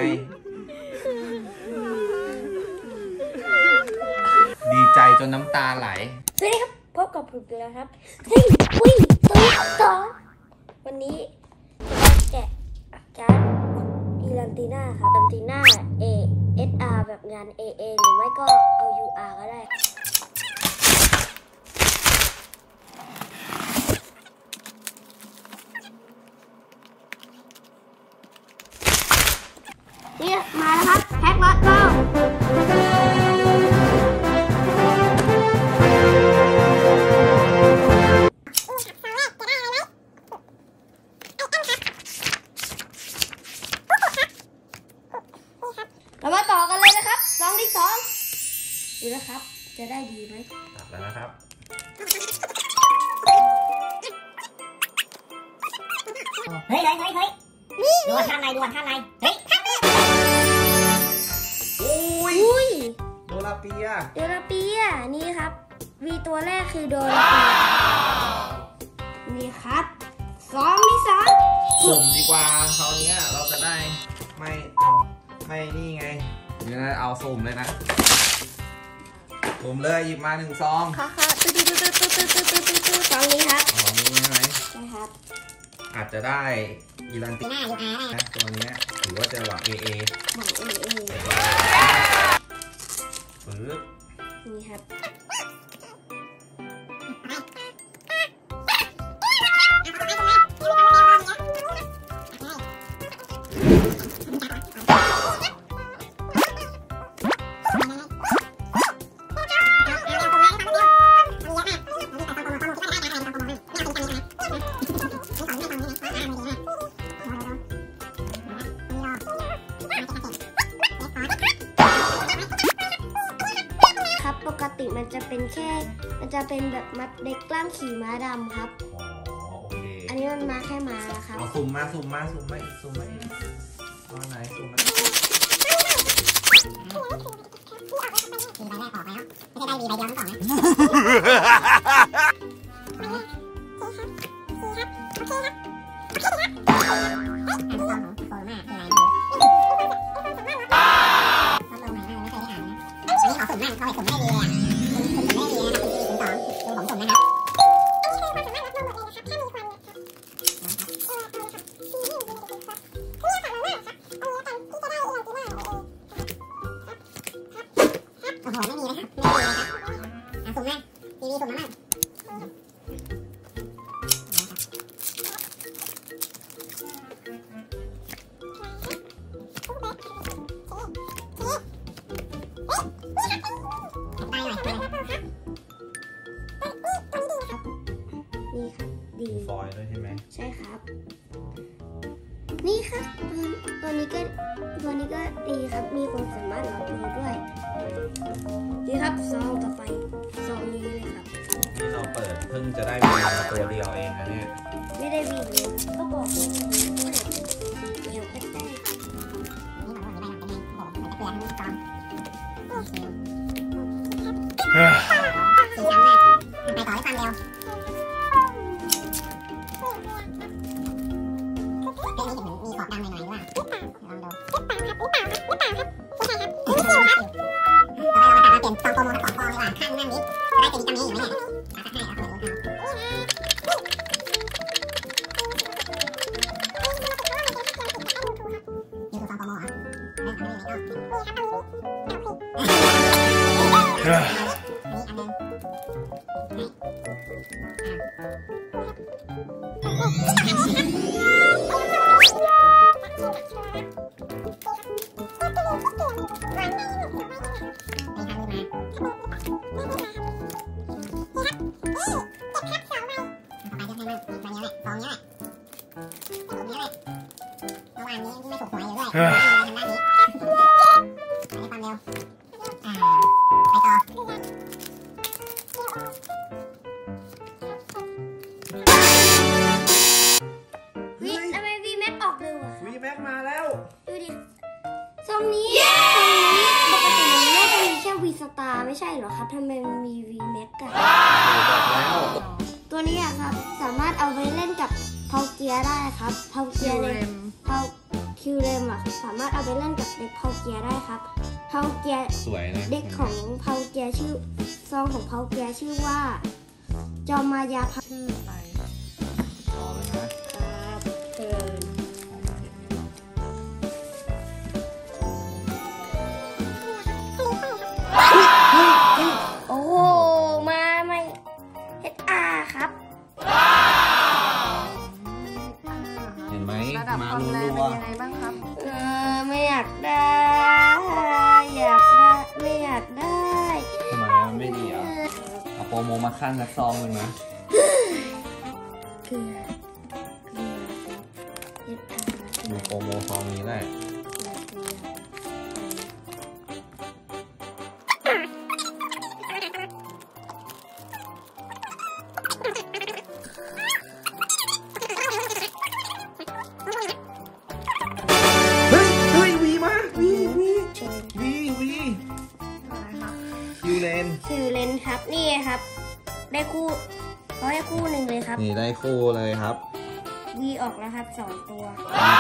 ดีใจจนน้ำตาไหลสวัสดีครับพบกับผมอีกแล้วครับวิ่งต่อวันนี้จะมาแกะการ์ดอีลันติน่าครับลันติน่า ASR แบบงาน AA หรือไม่ก็เอา UR ก็ได้นี่มาแล้วครับแพ็คล็อตเราเรามาต่อกันเลยนะครับซองที่2ดูนะครับจะได้ดีไหมตัดแล้วนะครับเฮ้ยดูข้างในเฮ้ยอุ้ยโดราเปียนี่ครับวีตัวแรกคือโดราเปียนี่ครับสุ่มดีกว่าคราวนี้เราจะได้ไม่นี่ไงนี่นะเอาสุ่มเลยนะสุ่มเลยหยิบมา1 ซองค่ะซองนี้ครับของนี้ใช่ไหมใช่ครับอาจจะได้อีลันติน่านะตัวนี้ถือว่าจะหวัง AA ปึ๊บนี่ครับปกติมันจะเป็นแบบมัดเด็กกล้ามขี่ม้าดำครับโอเคอันนี้มันมาแค่ม้าครับเอาสุ่มมาเอาไหนสุ่มมาทีละแรกออกแล้วไม่ใช่ได้มีใบเดียวทั้งสองดีฟอยล์ด้วยใช่ไหมใช่ครับนี่ครับตัวนี้ก็ดีครับมีความสามารถรับมือด้วยนี่ครับซองต่อไปซองนี้เลยครับที่เราเปิดเพิ่งจะได้วีมาตัวเดียวเองนะเนี่ยไม่ได้วีเลยก็บอกเลยเดี๋ยวก็ได้ไปต่อให้ความเร็วมีขอบดังหน่อยๆด้วยลองดูเราเปลี่ยนซองโปรโมมา2 ฟองดีกว่าข้างนั่นนี้จะได้เป็นวิตามินอยู่ไหมเนี่ยให้เอาไปดูนี่คือซองโปรโมเหรอไม่ก็นี่อันนึงซองนี้ปกติมันน่าจะมีแค่วีสตาร์ไม่ใช่เหรอครับทำไมมันมีวีแม็กกันตัวนี้ครับสามารถเอาไปเล่นกับเพาเกียร์ได้ครับเพาเกียร์ในเพาคิวเรมอะสามารถเอาไปเล่นกับเด็กเพาเกียร์ได้ครับเพาเกียร์สวยนะเด็กของเพาเกียร์ชื่อซองของเพาเกียร์ชื่อว่าจอมายาพักชื่ออะไรต่อเลยนะครับเชิญโอ้โหมาไม่ HR ครับเห็นไหมระดับมาความรัแรงวเป็นยังไงบ้างครับไม่อยากได้ ไม่อยากได้ๆทำไมมันไม่ดีอ่ะเอาโปรโมมาขั้นสักซองหนึ่งนะเกลือHR ดูโปรโมซองนี้แหละ เฮ้ยวีมาวีคิวเลนชื่อเลนครับนี่ครับ ได้คู่ร้อยคู่หนึ่งเลยครับนี่ได้คู่เลยครับวีออกแล้วครับ2 ตัว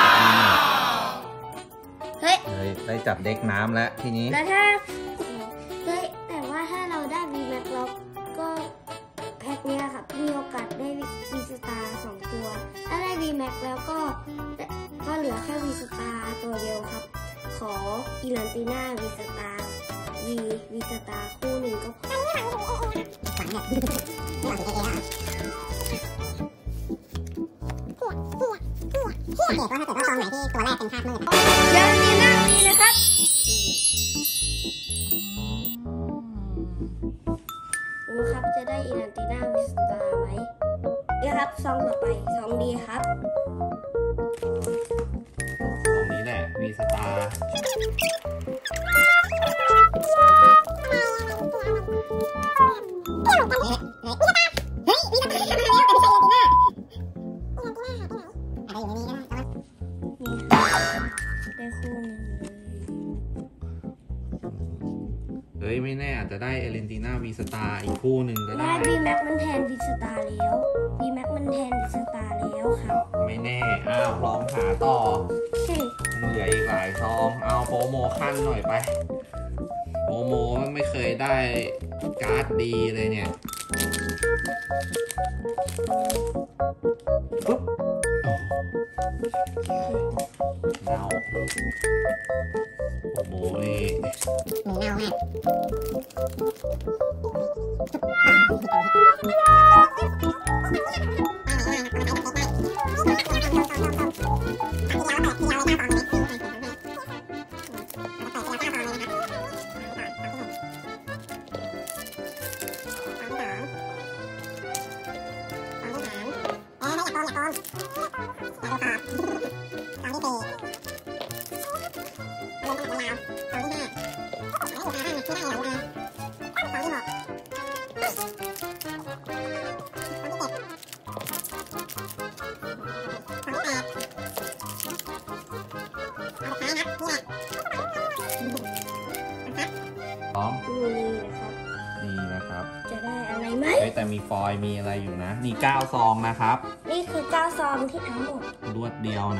เฮ้ยเฮ้ยได้จับเด็กน้ำแล้วทีนี้แล้วถ้าเฮ้ยแต่ว่าถ้าเราได้ V Max เราก็แพ็คเนี้ยครับมีโอกาสได้ V Star 2 ตัว ถ้าได้ V Max แล้วก็เหลือแค่ V Star ตัวเดียวครับ ขออีลันติน่า V Star V Star คู่หนึ่งก็พออีลันติน่าวีนะครับ ดูครับจะได้อีลันติน่าวิสตาไหมนี่ครับซองต่อไปซองดีครับตรงนี้แหละวีสตาร์ได้คู่หนึ่งเลยเฮ้ยไม่แน่อาจจะได้เอเลนติน่าวีสตาร์อีกคู่หนึ่งก็ได้ได้วีแม็กมันแทนวิสตาแล้ววีแม็กมันแทนวิสตาแล้วครับไม่แน่อ้าวลองหาต่อเฮ้ยเหลืออีกหลายซองเอาโปรโมขั้นหน่อยไปโปรโมไม่เคยได้การ์ดดีเลยเนี่ยปุ๊บเนาโปรโมนี่พร้อมดูนี่นะครับนี่นะครับจะได้อะไรไหมเฮ้ยแต่มีฟอยล์มีอะไรอยู่นะนี่9ซองนะครับนี่คือ9 ซองที่ทั้งหมดรวดเดียวนะ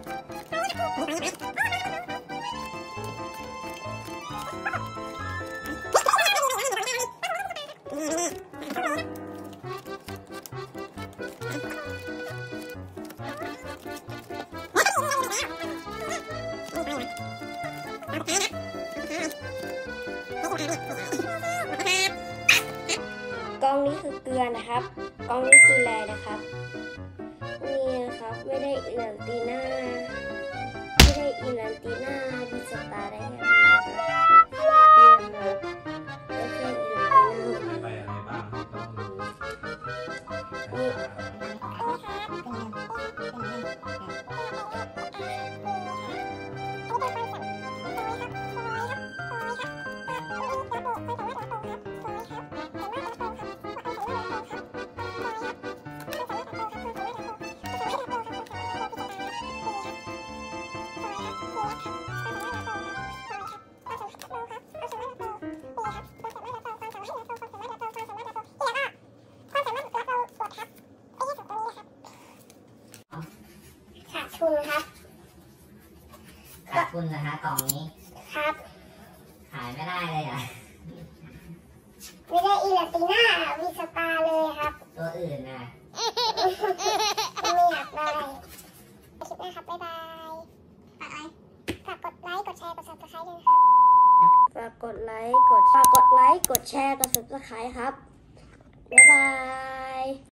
กองนี้คือเกลือนะครับกองนี้คือแรนะครับ นี่นะครับไม่ได้อีลันติน่าวิสตาได้แค่นี้นะครับได้แค่อีลันติน่าไปอะไรบ้างต้องรู้ขาดทุนครับขาดทุนนะฮะกล่องนี้ครับขายไม่ได้เลยอ่ะไม่ได้อีลาติน่าวีสตาร์เลยครับตัวอื่นนะไม่อยากได้คลิปหน้าครับ บ๊ายบายฝากกดไลค์ กดแชร์ กด subscribe ด้วยนะครับฝากกดไลค์ กดแชร์ กด subscribe ครับ บ๊ายบาย